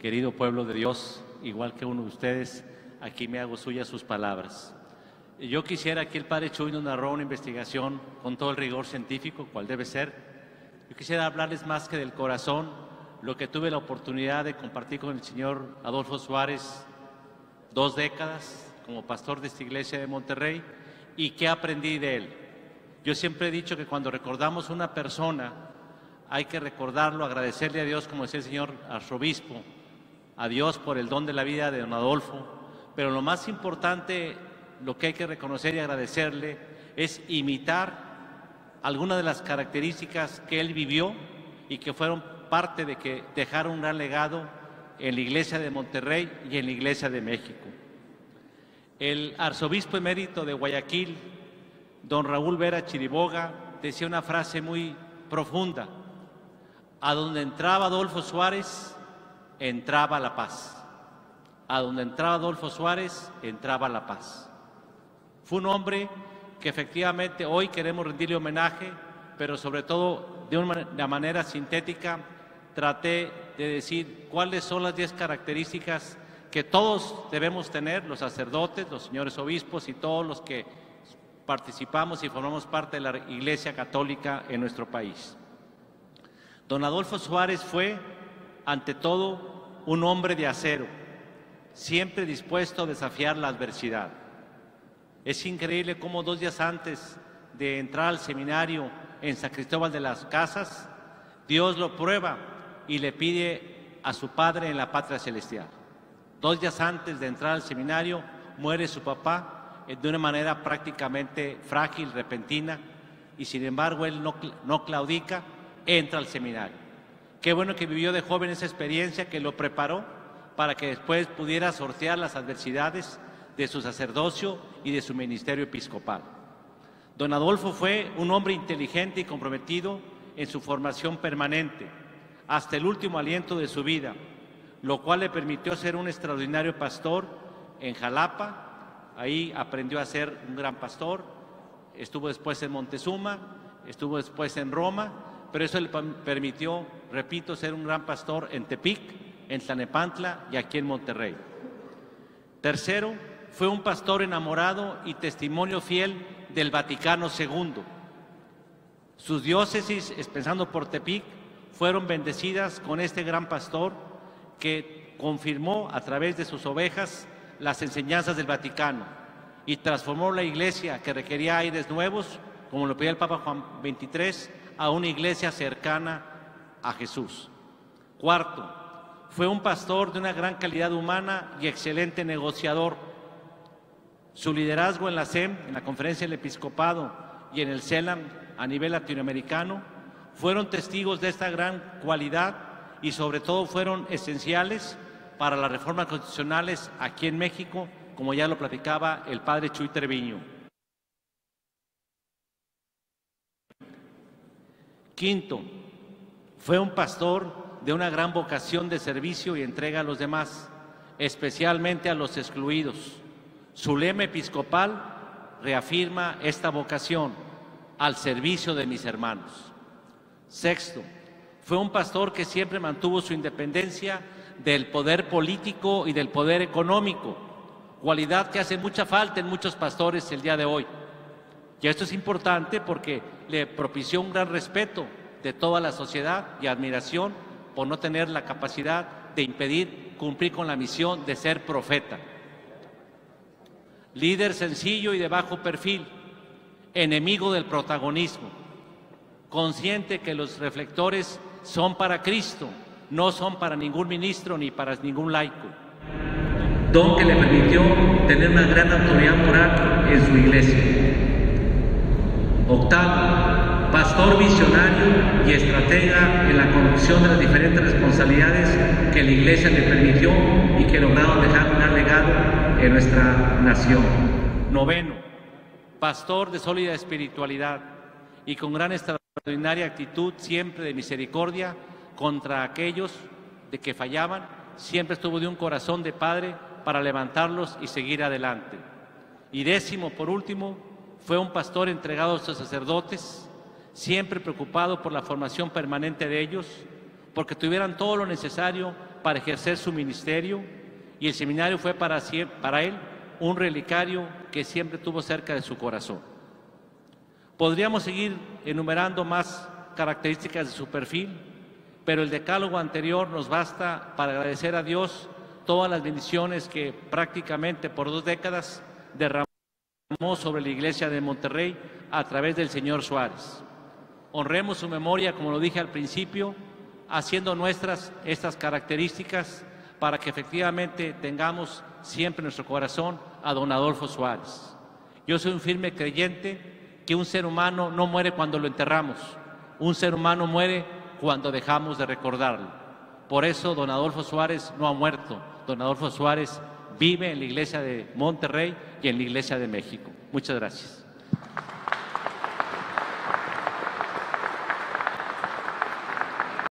querido pueblo de Dios, igual que uno de ustedes, aquí me hago suyas sus palabras. Yo quisiera que el Padre Chuy nos narró una investigación con todo el rigor científico, cual debe ser. Yo quisiera hablarles más que del corazón, lo que tuve la oportunidad de compartir con el señor Adolfo Suárez 2 décadas como pastor de esta iglesia de Monterrey y qué aprendí de él. Yo siempre he dicho que cuando recordamos una persona hay que recordarlo, agradecerle a Dios, como decía el señor arzobispo, a Dios por el don de la vida de don Adolfo, pero lo más importante, lo que hay que reconocer y agradecerle es imitar algunas de las características que él vivió y que fueron parte de que dejaron un gran legado en la iglesia de Monterrey y en la iglesia de México. El arzobispo emérito de Guayaquil, don Raúl Vera Chiriboga, decía una frase muy profunda: a donde entraba Adolfo Suárez, entraba la paz. A donde entraba Adolfo Suárez, entraba la paz. Fue un hombre que efectivamente hoy queremos rendirle homenaje, pero sobre todo de una manera sintética traté de decir cuáles son las 10 características que todos debemos tener, los sacerdotes, los señores obispos y todos los que participamos y formamos parte de la Iglesia Católica en nuestro país. Don Adolfo Suárez fue, ante todo, un hombre de acero, siempre dispuesto a desafiar la adversidad. Es increíble cómo 2 días antes de entrar al seminario en San Cristóbal de las Casas, Dios lo prueba y le pide a su padre en la patria celestial. 2 días antes de entrar al seminario, muere su papá de una manera prácticamente frágil, repentina, y sin embargo él no claudica, entra al seminario. Qué bueno que vivió de joven esa experiencia que lo preparó para que después pudiera sortear las adversidades de su sacerdocio y de su ministerio episcopal. Don Adolfo fue un hombre inteligente y comprometido en su formación permanente, hasta el último aliento de su vida, lo cual le permitió ser un extraordinario pastor en Jalapa. Ahí aprendió a ser un gran pastor, estuvo después en Montezuma, estuvo después en Roma, pero eso le permitió, repito, ser un gran pastor en Tepic, en Tlalnepantla y aquí en Monterrey. Tercero, fue un pastor enamorado y testimonio fiel del Vaticano II. Sus diócesis, empezando por Tepic, fueron bendecidas con este gran pastor que confirmó a través de sus ovejas las enseñanzas del Vaticano y transformó la iglesia que requería aires nuevos, como lo pedía el Papa Juan XXIII, a una iglesia cercana a Jesús. Cuarto, fue un pastor de una gran calidad humana y excelente negociador. Su liderazgo en la SEM, en la Conferencia del Episcopado y en el CELAM a nivel latinoamericano, fueron testigos de esta gran cualidad y sobre todo fueron esenciales para las reformas constitucionales aquí en México, como ya lo platicaba el padre Chuy Treviño. Quinto, fue un pastor de una gran vocación de servicio y entrega a los demás, especialmente a los excluidos. Su lema episcopal reafirma esta vocación: al servicio de mis hermanos. Sexto, fue un pastor que siempre mantuvo su independencia del poder político y del poder económico, cualidad que hace mucha falta en muchos pastores el día de hoy. Y esto es importante porque le propició un gran respeto de toda la sociedad y admiración por no tener la capacidad de impedir cumplir con la misión de ser profeta. Líder sencillo y de bajo perfil, enemigo del protagonismo, consciente que los reflectores son para Cristo, no son para ningún ministro ni para ningún laico. Don que le permitió tener una gran autoridad moral en su iglesia. Octavo, pastor visionario y estratega en la conducción de las diferentes responsabilidades que la iglesia le permitió y que lograron dejar un gran legado en nuestra nación. Noveno, pastor de sólida espiritualidad y con gran extraordinaria actitud siempre de misericordia contra aquellos de que fallaban, siempre estuvo de un corazón de padre para levantarlos y seguir adelante. Y décimo, por último, fue un pastor entregado a sus sacerdotes, siempre preocupado por la formación permanente de ellos, porque tuvieran todo lo necesario para ejercer su ministerio y el seminario fue para él un relicario que siempre tuvo cerca de su corazón. Podríamos seguir enumerando más características de su perfil, pero el decálogo anterior nos basta para agradecer a Dios todas las bendiciones que prácticamente por 2 décadas derramó sobre la Iglesia de Monterrey a través del señor Suárez. Honremos su memoria, como lo dije al principio, haciendo nuestras estas características para que efectivamente tengamos siempre en nuestro corazón a don Adolfo Suárez. Yo soy un firme creyente que un ser humano no muere cuando lo enterramos, un ser humano muere cuando dejamos de recordarlo. Por eso don Adolfo Suárez no ha muerto, don Adolfo Suárez vive en la Iglesia de Monterrey y en la Iglesia de México. Muchas gracias.